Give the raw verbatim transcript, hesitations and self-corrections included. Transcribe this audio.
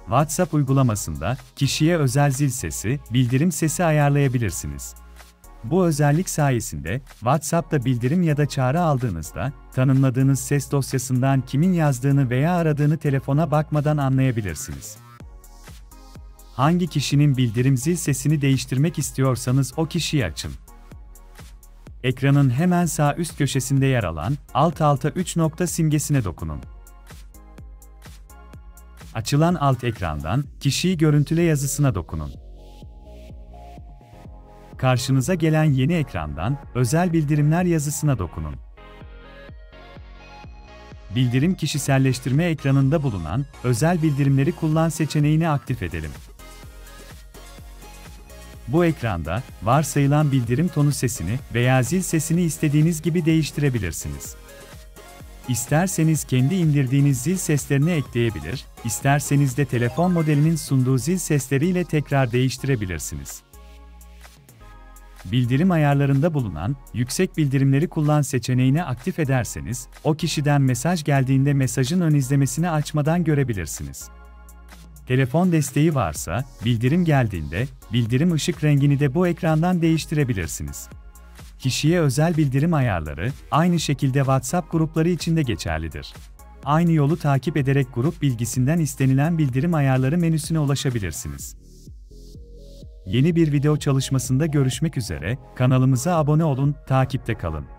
WhatsApp uygulamasında kişiye özel zil sesi, bildirim sesi ayarlayabilirsiniz. Bu özellik sayesinde WhatsApp'ta bildirim ya da çağrı aldığınızda tanımladığınız ses dosyasından kimin yazdığını veya aradığını telefona bakmadan anlayabilirsiniz. Hangi kişinin bildirim zil sesini değiştirmek istiyorsanız o kişiyi açın. Ekranın hemen sağ üst köşesinde yer alan alt alta üç nokta simgesine dokunun. Açılan alt ekrandan kişiyi görüntüle yazısına dokunun. Karşınıza gelen yeni ekrandan özel bildirimler yazısına dokunun. Bildirim kişiselleştirme ekranında bulunan özel bildirimleri kullan seçeneğini aktif edelim. Bu ekranda varsayılan bildirim tonu sesini veya zil sesini istediğiniz gibi değiştirebilirsiniz. İsterseniz kendi indirdiğiniz zil seslerini ekleyebilir, isterseniz de telefon modelinin sunduğu zil sesleriyle tekrar değiştirebilirsiniz. Bildirim ayarlarında bulunan yüksek bildirimleri kullan seçeneğini aktif ederseniz, o kişiden mesaj geldiğinde mesajın ön izlemesini açmadan görebilirsiniz. Telefon desteği varsa, bildirim geldiğinde, bildirim ışık rengini de bu ekrandan değiştirebilirsiniz. Kişiye özel bildirim ayarları, aynı şekilde WhatsApp grupları için de geçerlidir. Aynı yolu takip ederek grup bilgisinden istenilen bildirim ayarları menüsüne ulaşabilirsiniz. Yeni bir video çalışmasında görüşmek üzere, kanalımıza abone olun, takipte kalın.